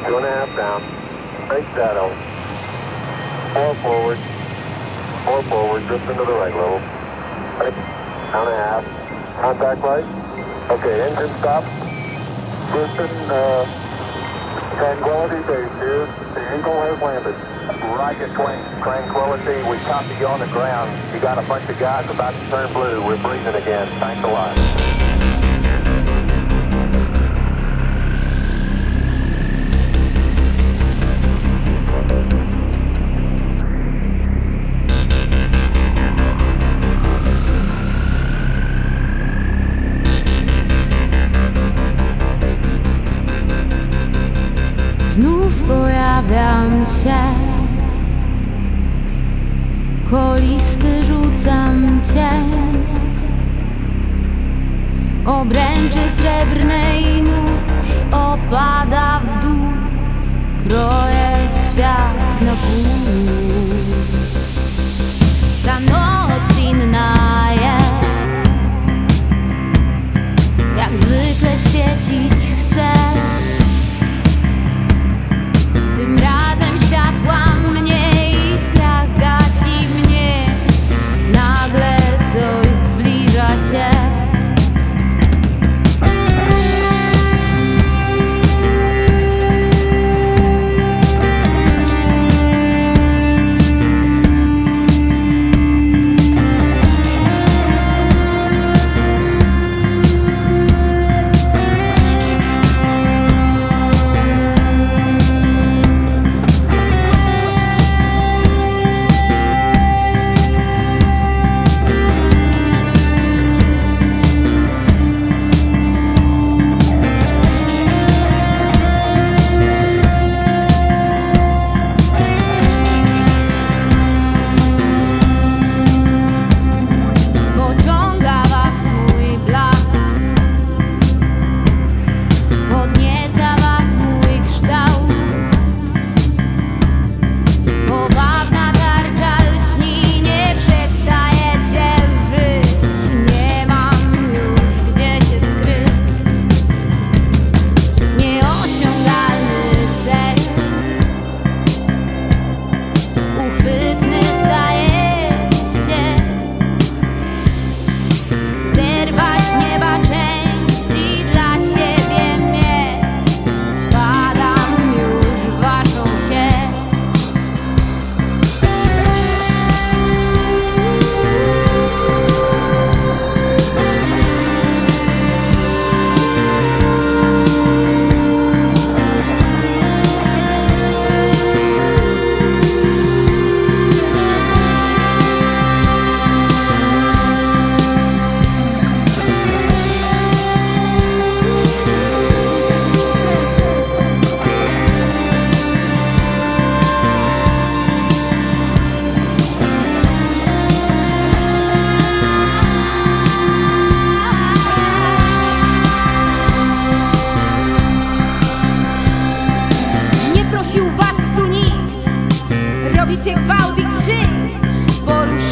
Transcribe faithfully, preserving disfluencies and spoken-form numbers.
Two and a half down. Right shadow. Four forward. Four forward. Drift into the right level. Right. Down and a half. Contact light. Okay, engine stop. Houston, uh, Tranquility Base here. The Eagle has landed. Roger, Twain. Tranquility, we copy you on the ground. You got a bunch of guys about to turn blue. We're breathing again. Thanks a lot. Znów pojawiam się, kolisty rzucam cień, obręczy srebrnej nóż opada w dół, kroję świat na pół. Ta noc inna jest, jak zwykle świecić chce. Tym razem światła mniej, strach gasi mnie. Nagle coś zbliża się. Robicie gwałt i krzyk, porusz